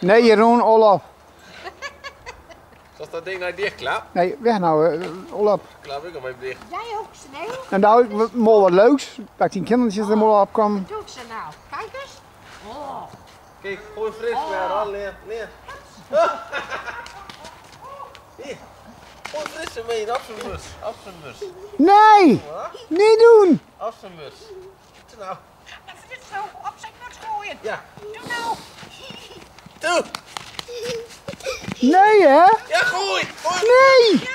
Nee, Jeroen, Olaf. Zoals dat ding nou dichtklapt? Nee, weg nou, Olaf. Klap ik hem even dicht. Jij ook sneeuw? En nou, mol wat leuks. Bij 10 kindertjes er mol opkomen. Wat doe ik ze nou? Kijk eens. Oh. Kijk, gooi fris weer al neer. Hier. Gooi fris ermee, op zijn bus. Op zijn bus. Nee! Niet doen! Op zijn bus. Nou. Even dit zo op zijn bus gooien. Ja. Doe nou. Doe. Nee hè? Ja, gooi. Gooi. Nee!